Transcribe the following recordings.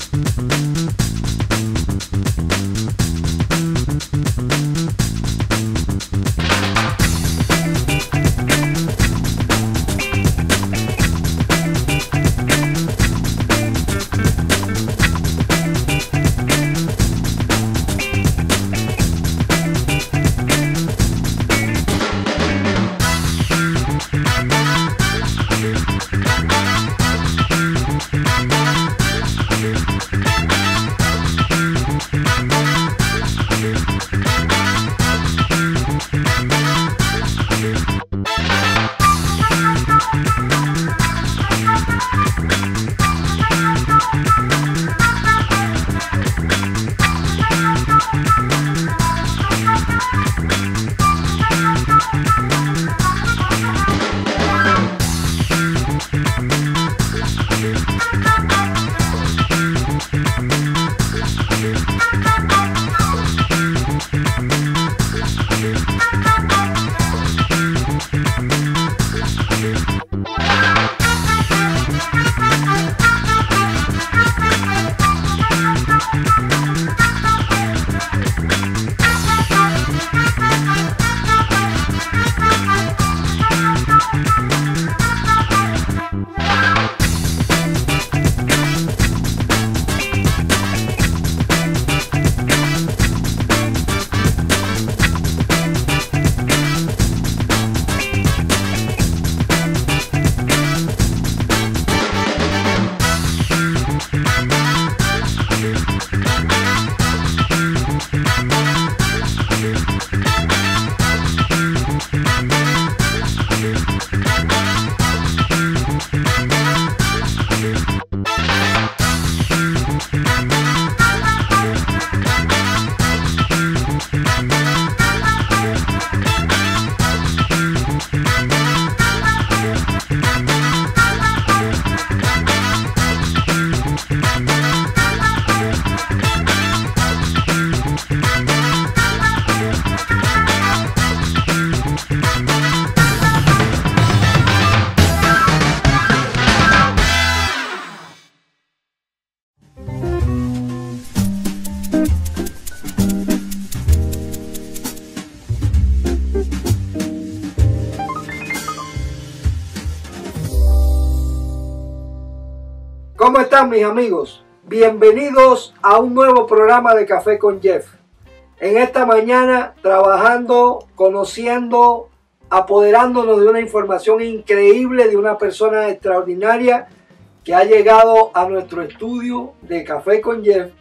¿Cómo están mis amigos? Bienvenidos a un nuevo programa de Café con Jeff. En esta mañana trabajando, conociendo, apoderándonos de una información increíble de una persona extraordinaria que ha llegado a nuestro estudio de Café con Jeff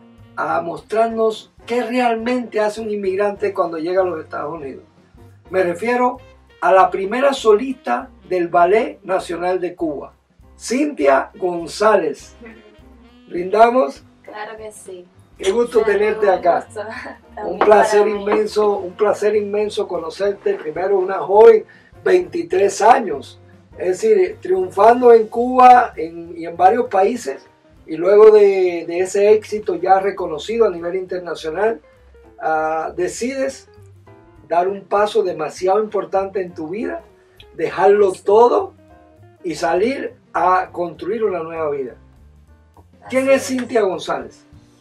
a mostrarnos qué realmente hace un inmigrante cuando llega a los Estados Unidos. Me refiero a la primera solista del Ballet Nacional de Cuba, Cintia González. ¿Brindamos? Claro que sí. Qué gusto tenerte acá. Un placer inmenso conocerte. Primero, una joven, 23 años. Es decir, triunfando en Cuba y en varios países. Y luego de ese éxito ya reconocido a nivel internacional, decides dar un paso demasiado importante en tu vida, dejarlo todo y salir a construir una nueva vida. ¿Quién es Cintia González?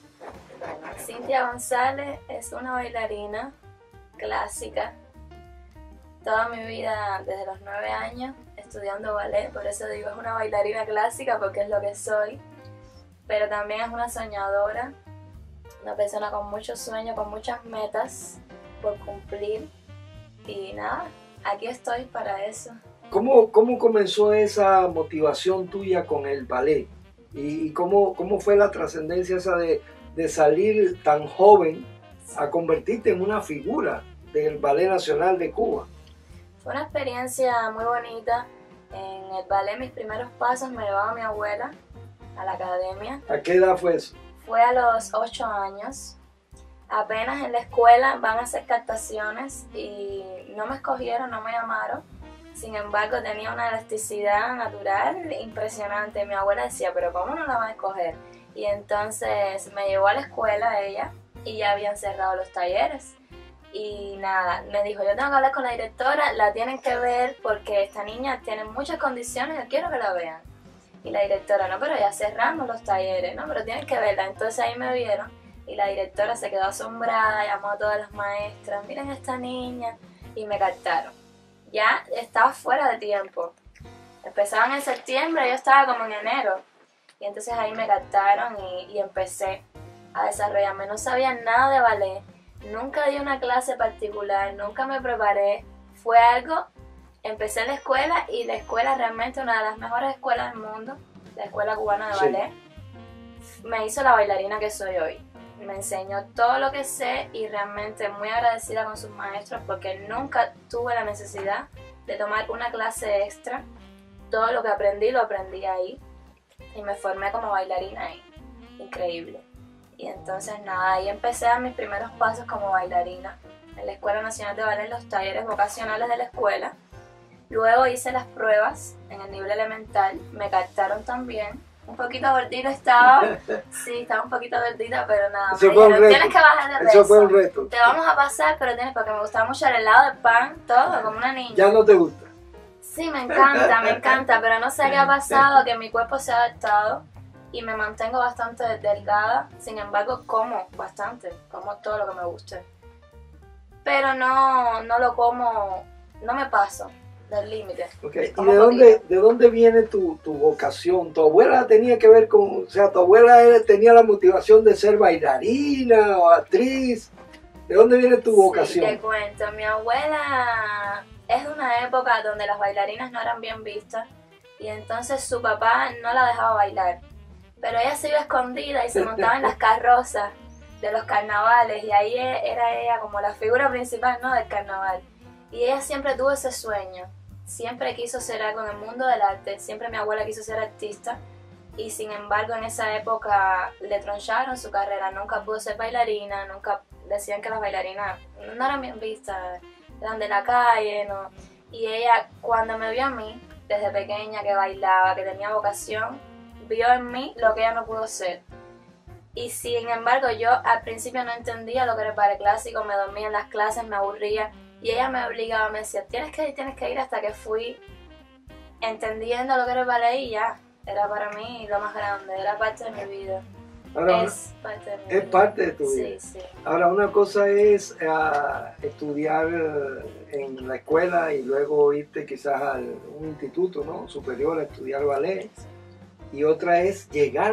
Cintia González es una bailarina clásica. Toda mi vida, desde los 9 años, estudiando ballet, por eso digo es una bailarina clásica, porque es lo que soy. Pero también es una soñadora, una persona con muchos sueños, con muchas metas por cumplir. Y nada, aquí estoy para eso. ¿Cómo comenzó esa motivación tuya con el ballet? ¿Y cómo fue la trascendencia esa de salir tan joven a convertirte en una figura del Ballet Nacional de Cuba? Fue una experiencia muy bonita. En el ballet mis primeros pasos me llevaba mi abuela a la academia. ¿A qué edad fue eso? Fue a los 8 años. Apenas en la escuela van a hacer captaciones y no me escogieron, no me llamaron. Sin embargo, tenía una elasticidad natural impresionante. Mi abuela decía, pero ¿cómo no la van a escoger? Y entonces me llevó a la escuela ella y ya habían cerrado los talleres. Y nada, me dijo, yo tengo que hablar con la directora, la tienen que ver porque esta niña tiene muchas condiciones, yo quiero que la vean. Y la directora, no, pero ya cerramos los talleres, no, pero tienes que verla. Entonces ahí me vieron y la directora se quedó asombrada, llamó a todas las maestras, miren a esta niña, y me captaron. Ya estaba fuera de tiempo. Empezaban en septiembre, yo estaba como en enero. Y entonces ahí me captaron y empecé a desarrollarme. No sabía nada de ballet, nunca di una clase particular, nunca me preparé. Fue algo, empecé en la escuela y la escuela realmente una de las mejores escuelas del mundo, la Escuela Cubana de Ballet, me hizo la bailarina que soy hoy. Me enseñó todo lo que sé y realmente muy agradecida con sus maestros porque nunca tuve la necesidad de tomar una clase extra. Todo lo que aprendí lo aprendí ahí y me formé como bailarina ahí. Increíble. Y entonces nada, ahí empecé a dar mis primeros pasos como bailarina en la Escuela Nacional de Ballet, en los talleres vocacionales de la escuela. Luego hice las pruebas en el nivel elemental, me captaron también. Un poquito gordita estaba, sí, estaba un poquito gordita, pero nada, me dijeron, tienes que bajar de peso. Eso fue un reto. Te vamos a pasar, pero tienes, porque me gustaba mucho el helado de pan, todo, como una niña. ¿Ya no te gusta? Sí, me encanta, pero no sé qué ha pasado, que mi cuerpo se ha adaptado y me mantengo bastante delgada. Sin embargo, como bastante, como todo lo que me guste. Pero no lo como, no me paso del límite. Okay. ¿Y de dónde viene tu vocación? ¿Tu abuela tenía que ver con, o sea, tu abuela tenía la motivación de ser bailarina o actriz? ¿De dónde viene tu vocación? Sí, te cuento, mi abuela es de una época donde las bailarinas no eran bien vistas y entonces su papá no la dejaba bailar, pero ella se iba escondida y se montaba en las carrozas de los carnavales y ahí era ella como la figura principal, ¿no?, del carnaval. Y ella siempre tuvo ese sueño, siempre quiso ser algo en el mundo del arte, siempre mi abuela quiso ser artista y sin embargo en esa época le troncharon su carrera, nunca pudo ser bailarina, nunca decían que las bailarinas no eran bien vistas, eran de la calle, ¿no? Y ella cuando me vio a mí, desde pequeña que bailaba, que tenía vocación, vio en mí lo que ella no pudo ser. Y sin embargo yo al principio no entendía lo que era el ballet clásico, me dormía en las clases, me aburría. Y ella me obligaba, me decía, tienes que ir, hasta que fui entendiendo lo que era el ballet y ya. Era para mí lo más grande, era parte de mi vida. Ahora, es parte de mi vida. Es parte de tu vida. Sí. Ahora, una cosa es estudiar en la escuela y luego irte quizás a un instituto, ¿no?, superior a estudiar ballet. Y otra es llegar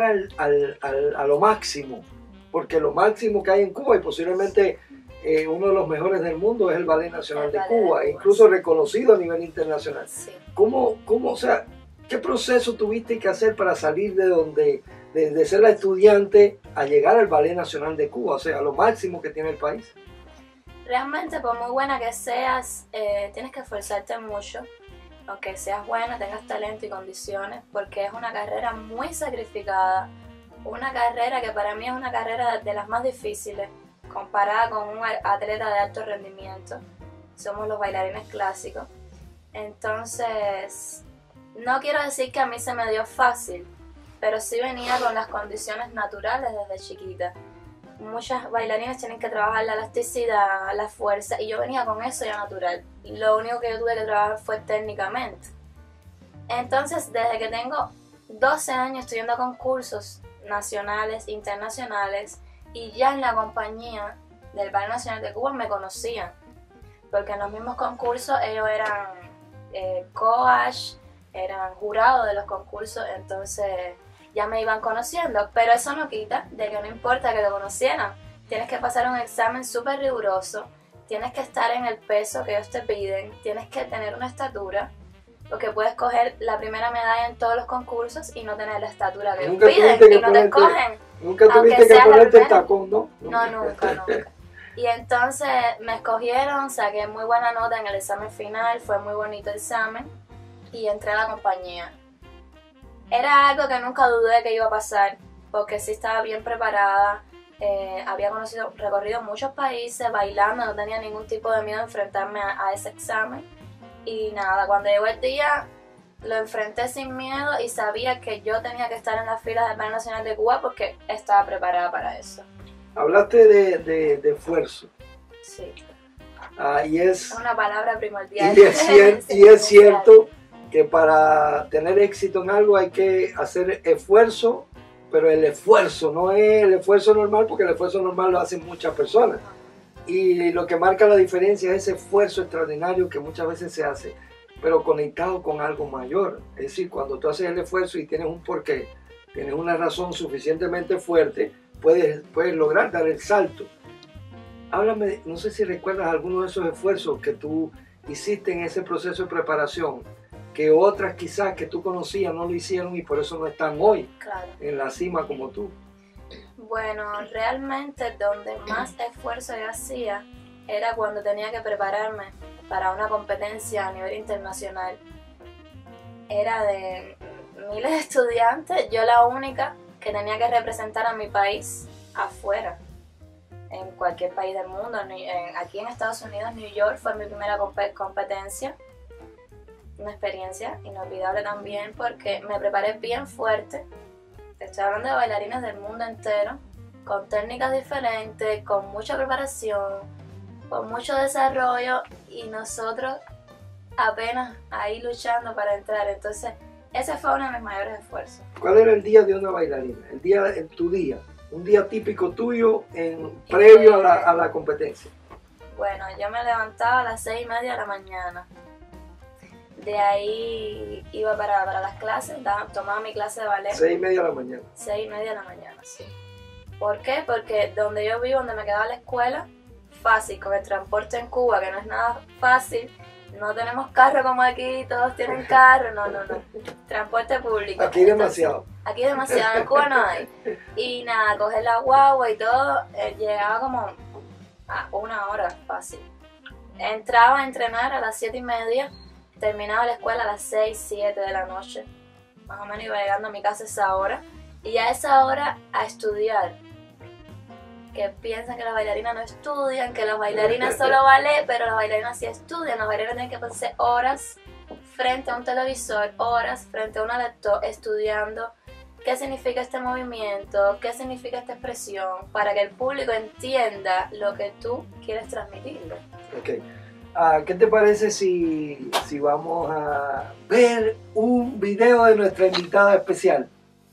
a lo máximo, porque lo máximo que hay en Cuba y posiblemente uno de los mejores del mundo es el Ballet Nacional de Cuba, incluso reconocido a nivel internacional. Sí. ¿Cómo, o sea, qué proceso tuviste que hacer para salir de ser la estudiante a llegar al Ballet Nacional de Cuba, o sea, a lo máximo que tiene el país? Realmente, por muy buena que seas, tienes que esforzarte mucho, aunque seas buena, tengas talento y condiciones, porque es una carrera muy sacrificada, una carrera que para mí es una carrera de las más difíciles, comparada con un atleta de alto rendimiento. Somos los bailarines clásicos. Entonces, no quiero decir que a mí se me dio fácil, pero sí venía con las condiciones naturales desde chiquita. Muchas bailarinas tienen que trabajar la elasticidad, la fuerza, y yo venía con eso ya natural. Lo único que yo tuve que trabajar fue técnicamente. Entonces, desde que tengo 12 años estoy yendo a concursos nacionales, internacionales, y ya en la compañía del Ballet Nacional de Cuba me conocían, porque en los mismos concursos ellos eran coach, eran jurados de los concursos, entonces ya me iban conociendo, pero eso no quita de que no importa que lo conocieran, tienes que pasar un examen súper riguroso, tienes que estar en el peso que ellos te piden, tienes que tener una estatura, porque puedes coger la primera medalla en todos los concursos y no tener la estatura que ellos piden y no te escogen. Nunca tuviste que ponerte el tacón, ¿no? No, nunca. Y entonces me escogieron, saqué muy buena nota en el examen final, fue muy bonito el examen y entré a la compañía. Era algo que nunca dudé que iba a pasar, porque sí estaba bien preparada, había recorrido muchos países bailando, no tenía ningún tipo de miedo de enfrentarme a ese examen. Y nada, cuando llegó el día, lo enfrenté sin miedo y sabía que yo tenía que estar en las filas del Ballet Nacional de Cuba porque estaba preparada para eso. Hablaste de esfuerzo. Sí. Y es una palabra primordial. Y es cierto que para tener éxito en algo hay que hacer esfuerzo, pero el esfuerzo no es el esfuerzo normal, porque el esfuerzo normal lo hacen muchas personas. Y lo que marca la diferencia es ese esfuerzo extraordinario que muchas veces se hace, pero conectado con algo mayor. Es decir, cuando tú haces el esfuerzo y tienes un porqué, tienes una razón suficientemente fuerte, puedes lograr dar el salto. Háblame, no sé si recuerdas alguno de esos esfuerzos que tú hiciste en ese proceso de preparación, que otras quizás que tú conocías no lo hicieron y por eso no están hoy en la cima como tú. Bueno, realmente donde más esfuerzo yo hacía era cuando tenía que prepararme para una competencia a nivel internacional. Era de miles de estudiantes, yo la única que tenía que representar a mi país afuera, en cualquier país del mundo. Aquí en Estados Unidos, New York fue mi primera competencia, una experiencia inolvidable también porque me preparé bien fuerte. Te estoy hablando de bailarines del mundo entero, con técnicas diferentes, con mucha preparación, con mucho desarrollo, y nosotros apenas ahí luchando para entrar. Entonces ese fue uno de mis mayores esfuerzos. ¿Cuál era el día de una bailarina? Tu día, un día típico tuyo previo a la competencia. Bueno, yo me levantaba a las 6:30 de la mañana. De ahí iba para las clases, tomaba mi clase de ballet. 6:30 de la mañana. 6:30 de la mañana, sí. ¿Por qué? Porque donde yo vivo, donde me quedaba la escuela, fácil, con el transporte en Cuba, que no es nada fácil. No tenemos carro como aquí, todos tienen carro, no. Transporte público. Aquí demasiado. Aquí demasiado, en Cuba no hay. Y nada, coger la guagua y todo, llegaba como a 1 hora fácil. Entraba a entrenar a las 7:30, terminaba la escuela a las 6, 7 de la noche. Más o menos iba llegando a mi casa a esa hora. Y a esa hora a estudiar. Que piensan que las bailarinas no estudian, que las bailarinas solo ballet, pero las bailarinas sí estudian. Las bailarinas tienen que pasar horas frente a un televisor, horas frente a un laptop estudiando qué significa este movimiento, qué significa esta expresión, para que el público entienda lo que tú quieres transmitirle. Okay. ¿Qué te parece si vamos a ver un video de nuestra invitada especial?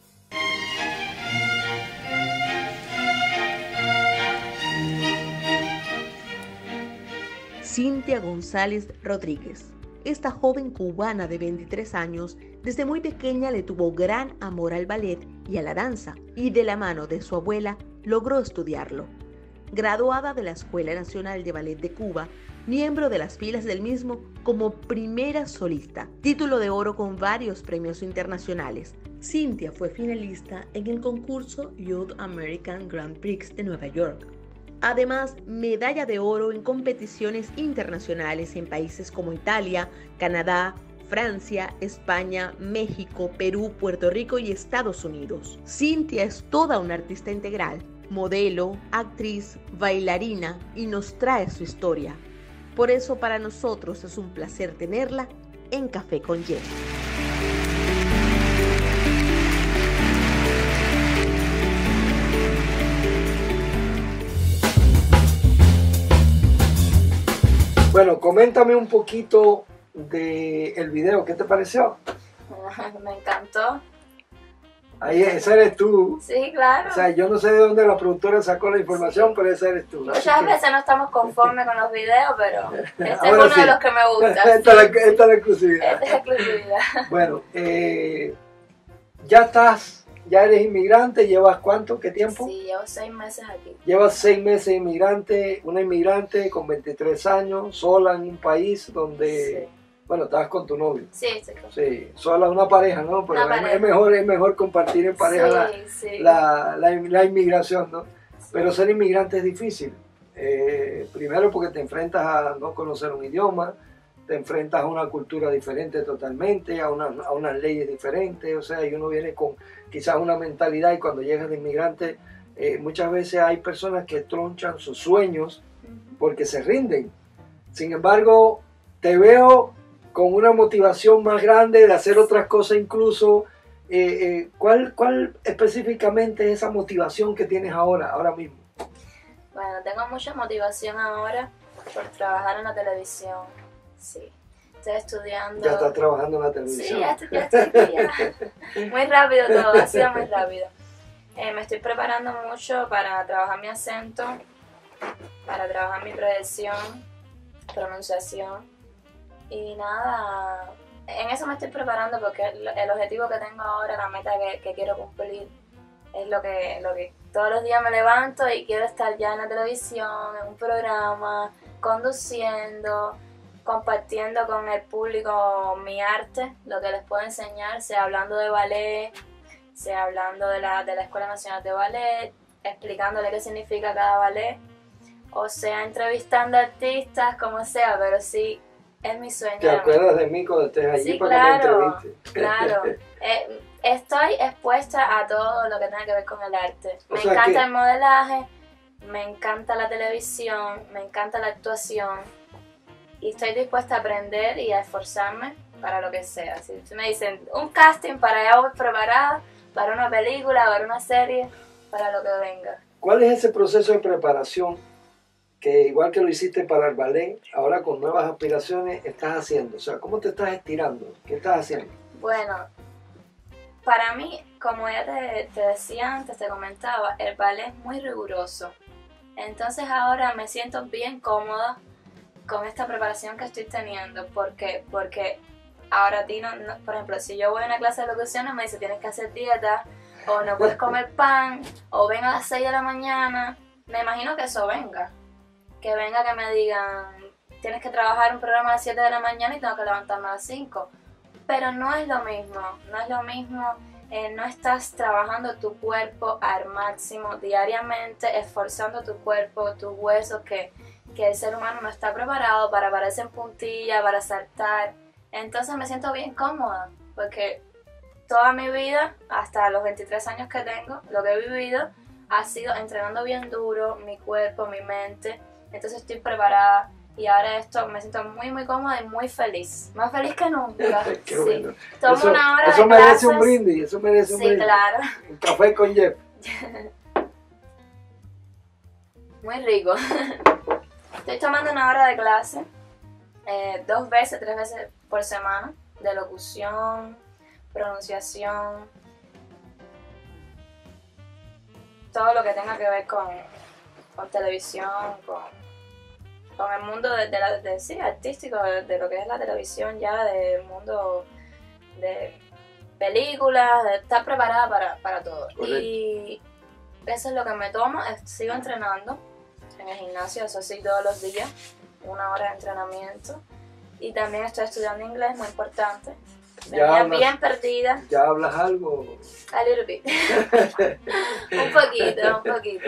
Cintia González Rodríguez. Esta joven cubana de 23 años, desde muy pequeña le tuvo gran amor al ballet y a la danza, y de la mano de su abuela logró estudiarlo. Graduada de la Escuela Nacional de Ballet de Cuba, miembro de las filas del mismo como primera solista, título de oro con varios premios internacionales. Cintia fue finalista en el concurso Youth American Grand Prix de Nueva York. Además, medalla de oro en competiciones internacionales en países como Italia, Canadá, Francia, España, México, Perú, Puerto Rico y Estados Unidos. Cintia es toda una artista integral, modelo, actriz, bailarina, y nos trae su historia. Por eso para nosotros es un placer tenerla en Café con Jeff. Bueno, coméntame un poquito del video, ¿qué te pareció? Me encantó. Ahí, esa eres tú. Sí, claro. O sea, yo no sé de dónde la productora sacó la información, pero esa eres tú. Muchas veces no estamos conformes con los videos, pero este es Ahora uno sí. de los que me gusta. Esta es la exclusividad. Esta es la exclusividad. Bueno, ya eres inmigrante, ¿llevas cuánto? ¿Qué tiempo? Sí, llevo 6 meses aquí. Llevas 6 meses inmigrante, una inmigrante con 23 años, sola en un país donde, Sí. Bueno, estabas con tu novio. Sí, sí. Sí, sola, una pareja, ¿no? Pero es mejor compartir en pareja Sí. la inmigración, ¿no? Sí. Pero ser inmigrante es difícil. Primero porque te enfrentas a no conocer un idioma, te enfrentas a una cultura diferente totalmente, a unas leyes diferentes, o sea, y uno viene con quizás una mentalidad, y cuando llegas de inmigrante, muchas veces hay personas que tronchan sus sueños porque se rinden. Sin embargo, te veo con una motivación más grande de hacer otras cosas incluso. ¿Cuál específicamente es esa motivación que tienes ahora mismo? Bueno, tengo mucha motivación ahora por trabajar en la televisión. Sí. estoy estudiando. Ya estás trabajando en la televisión. Sí, ya estoy aquí, ya. Muy rápido todo, ha sido muy rápido. Me estoy preparando mucho para trabajar mi acento, para trabajar mi pronunciación. Y nada, en eso me estoy preparando porque el objetivo que tengo ahora, la meta que quiero cumplir, es lo que todos los días me levanto y quiero estar ya en la televisión, en un programa, conduciendo, compartiendo con el público mi arte, lo que les puedo enseñar, sea hablando de ballet, sea hablando de la Escuela Nacional de Ballet, explicándole qué significa cada ballet, o sea entrevistando artistas, como sea, pero sí es mi sueño. ¿Te acuerdas de mí cuando estés allí sí, para claro, que me entrevistes? Claro. Estoy expuesta a todo lo que tenga que ver con el arte. O Me sea encanta que- el modelaje, me encanta la televisión, me encanta la actuación y estoy dispuesta a aprender y a esforzarme para lo que sea. Si me dicen un casting para allá voy preparada, para una película, para una serie, para lo que venga. ¿Cuál es ese proceso de preparación que, igual que lo hiciste para el ballet, ahora con nuevas aspiraciones estás haciendo? O sea, ¿cómo te estás estirando? ¿Qué estás haciendo? Bueno, para mí, como ya te decía antes, te comentaba, el ballet es muy riguroso. Entonces ahora me siento bien cómoda con esta preparación que estoy teniendo. Porque ahora a ti, por ejemplo, si yo voy a una clase de locución me dice tienes que hacer dieta, o no puedes comer pan, o ven a las 6 de la mañana. Me imagino que eso venga. Que venga que me digan tienes que trabajar un programa a las 7 de la mañana y tengo que levantarme a las 5. Pero no es lo mismo, no estás trabajando tu cuerpo al máximo diariamente, esforzando tu cuerpo, tus huesos, que el ser humano no está preparado para pararse en puntilla, para saltar. Entonces me siento bien cómoda, porque toda mi vida, hasta los 23 años que tengo, lo que he vivido ha sido entrenando bien duro mi cuerpo, mi mente. Entonces estoy preparada. Y ahora esto me siento muy muy cómoda y muy feliz. Más feliz que nunca. Qué sí. bueno. Tomo una hora eso de merece clases. un brindis, eso merece un Sí, brindis. claro. Un café con Jeff. Muy rico. Estoy tomando una hora de clase 2 veces, 3 veces por semana, de locución, pronunciación, todo lo que tenga que ver con televisión, con el mundo sí, artístico, de lo que es la televisión ya, del mundo de películas, de estar preparada para todo. Correcto. Y eso es lo que me tomo, sigo entrenando en el gimnasio, eso sí, todos los días, 1 hora de entrenamiento. Y también estoy estudiando inglés, muy importante. Venía bien perdida. ¿Ya hablas algo? A little bit. un poquito.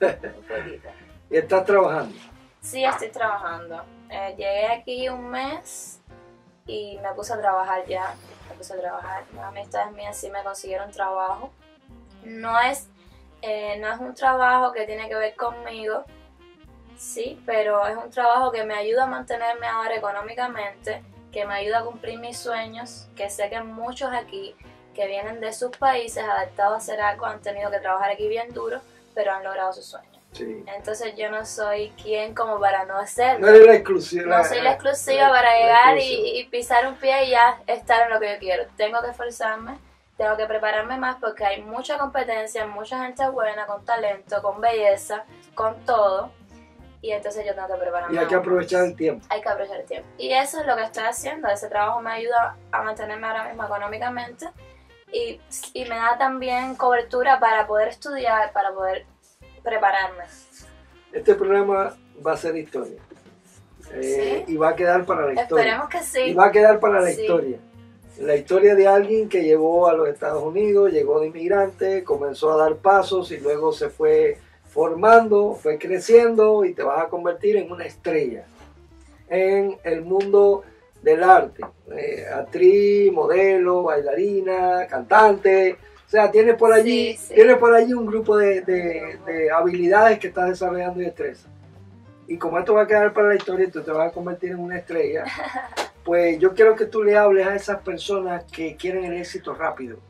¿Y estás trabajando? Sí, estoy trabajando. Llegué aquí 1 mes y me puse a trabajar ya. Mis amistades mías sí me consiguieron trabajo. No es un trabajo que tiene que ver conmigo, sí, pero es un trabajo que me ayuda a mantenerme ahora económicamente, que me ayuda a cumplir mis sueños, que sé que muchos aquí que vienen de sus países adaptados a hacer algo han tenido que trabajar aquí bien duro, pero han logrado sus sueños. Sí. Entonces yo no soy quien como para no hacerlo. No eres la exclusiva. No soy la exclusiva para llegar y pisar un pie y ya estar en lo que yo quiero. Tengo que esforzarme, tengo que prepararme más porque hay mucha competencia, mucha gente buena, con talento, con belleza, con todo. Y entonces yo tengo que prepararme. Y hay que aprovechar el tiempo. Hay que aprovechar el tiempo. Y eso es lo que estoy haciendo. Ese trabajo me ayuda a mantenerme ahora mismo económicamente y me da también cobertura para poder estudiar, para poder prepararme. Este programa va a ser historia. ¿Sí? Y va a quedar para la historia. Esperemos que sí. Y va a quedar para la Sí. historia. La historia de alguien que llegó a los Estados Unidos, llegó de inmigrante, comenzó a dar pasos y luego se fue formando, fue creciendo y te vas a convertir en una estrella en el mundo del arte. Actriz, modelo, bailarina, cantante. O sea, tienes por allí, Sí. tienes por allí un grupo de habilidades que estás desarrollando y destreza. Y como esto va a quedar para la historia y tú te vas a convertir en una estrella, pues yo quiero que tú le hables a esas personas que quieren el éxito rápido.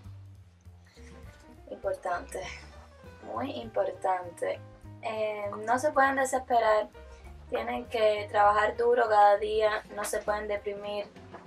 Importante, muy importante. No se pueden desesperar, tienen que trabajar duro cada día, no se pueden deprimir,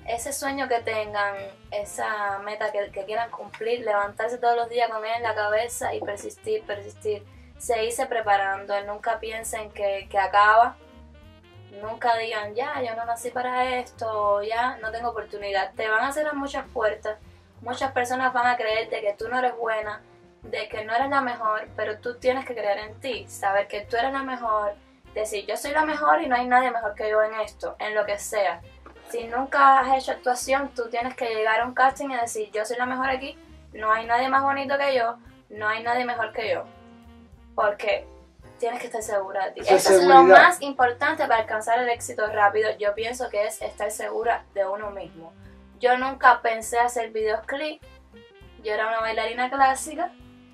ese sueño que tengan, esa meta que quieran cumplir, levantarse todos los días con él en la cabeza y persistir, seguirse preparando, nunca piensen que acaba, nunca digan ya, yo no nací para esto, ya no tengo oportunidad. Te van a cerrar muchas puertas, muchas personas van a creer de que tú no eres buena, de que no eres la mejor, pero tú tienes que creer en ti, saber que tú eres la mejor, decir yo soy la mejor y no hay nadie mejor que yo en esto, en lo que sea. Si nunca has hecho actuación, tú tienes que llegar a un casting y decir yo soy la mejor aquí, no hay nadie más bonito que yo, no hay nadie mejor que yo, porque tienes que estar segura de ti. Eso es lo más importante para alcanzar el éxito rápido. Yo pienso que es estar segura de uno mismo. Yo nunca pensé hacer videoclip, yo era una bailarina clásica,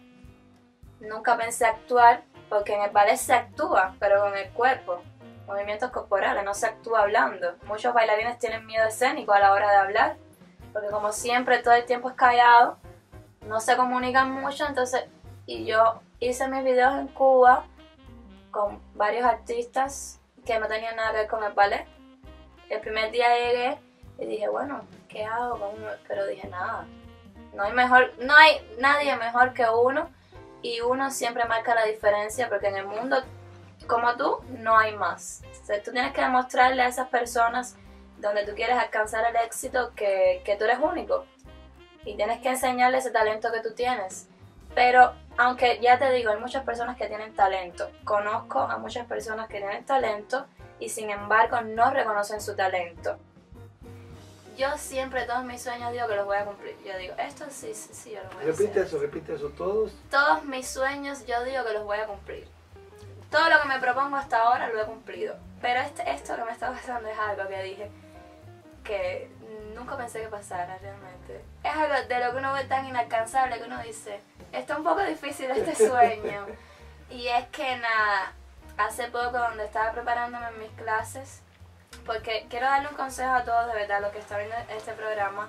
nunca pensé actuar, porque en el ballet se actúa, pero con el cuerpo, movimientos corporales, no se actúa hablando. Muchos bailarines tienen miedo escénico a la hora de hablar, porque como siempre todo el tiempo es callado, no se comunican mucho, entonces, y yo hice mis videos en Cuba con varios artistas que no tenían nada que ver con el ballet. El primer día llegué y dije, bueno, ¿qué hago? Pero dije, nada, no hay nadie mejor que uno, y uno siempre marca la diferencia, porque en el mundo como tú no hay más. O sea, tú tienes que demostrarle a esas personas donde tú quieres alcanzar el éxito que tú eres único, y tienes que enseñarle ese talento que tú tienes. Pero aunque ya te digo, hay muchas personas que tienen talento, conozco a muchas personas que tienen talento y sin embargo no reconocen su talento. Yo siempre todos mis sueños digo que los voy a cumplir. Yo digo, esto sí, yo lo voy a hacer. Repite eso, todos. Todos mis sueños yo digo que los voy a cumplir. Todo lo que me propongo hasta ahora lo he cumplido. Pero esto que me está pasando es algo que dije que nunca pensé que pasara realmente. Es algo de lo que uno ve tan inalcanzable que uno dice, está un poco difícil este sueño. Y es que nada, hace poco cuando estaba preparándome en mis clases, porque quiero darle un consejo a todos de verdad, los que están viendo este programa,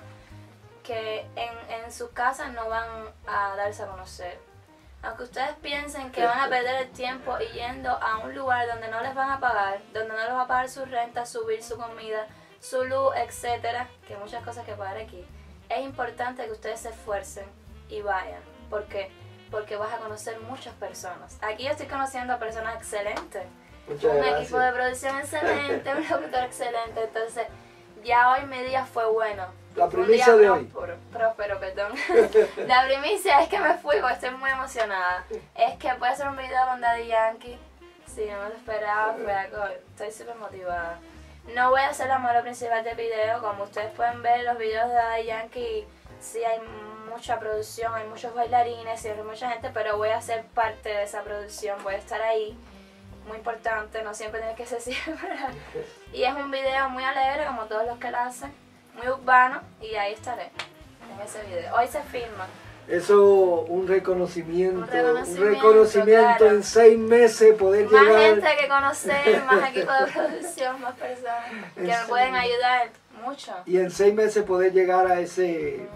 que en sus casas no van a darse a conocer. Aunque ustedes piensen que van a perder el tiempo y yendo a un lugar donde no les van a pagar, donde no les va a pagar su renta, su bill, su comida, su luz, etcétera, que hay muchas cosas que pagar aquí, es importante que ustedes se esfuercen y vayan. ¿Por qué? Porque vas a conocer muchas personas. Aquí yo estoy conociendo a personas excelentes, equipo de producción excelente, un locutor excelente. Entonces, ya hoy mi día fue bueno. La primicia de hoy. Próspero, perdón. La primicia es que me fui porque estoy muy emocionada. Es que voy a hacer un video con Daddy Yankee. Sí, no me lo esperaba, fue algo, estoy súper motivada. No voy a ser la modelo principal del video, como ustedes pueden ver los videos de Daddy Yankee, sí hay mucha producción, hay muchos bailarines, sí hay mucha gente, pero voy a ser parte de esa producción, voy a estar ahí. Muy importante, no siempre tiene que ser siempre. Y es un video muy alegre, como todos los que lo hacen, muy urbano, y ahí estaré, en ese video. Hoy se filma. Eso, un reconocimiento claro. En 6 meses poder más llegar... Más gente que conocer, más equipo de producción, más personas que me pueden ayudar mucho. Y en 6 meses poder llegar a ese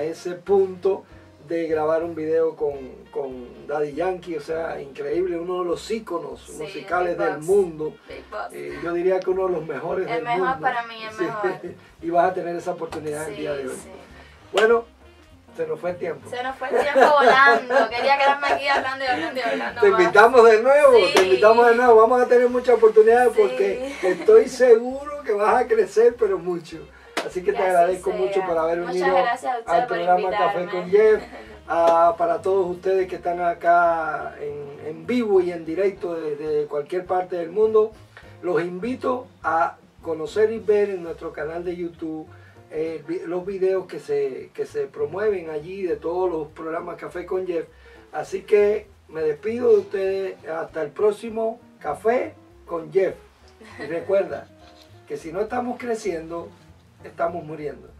punto de grabar un video con Daddy Yankee, o sea, increíble, uno de los íconos musicales del mundo. Yo diría que uno de los mejores del mundo. El mejor para mí, el mejor. Y vas a tener esa oportunidad el día de hoy. Bueno, se nos fue el tiempo. Se nos fue el tiempo volando. Quería quedarme aquí hablando. Te invitamos de nuevo, Vamos a tener muchas oportunidades porque estoy seguro que vas a crecer, pero mucho. Así que te agradezco mucho por haber venido al programa Café con Jeff. Para todos ustedes que están acá en vivo y en directo desde cualquier parte del mundo, los invito a conocer y ver en nuestro canal de YouTube los videos que se promueven allí de todos los programas Café con Jeff. Así que me despido de ustedes hasta el próximo Café con Jeff. Y recuerda que si no estamos creciendo, estamos muriendo.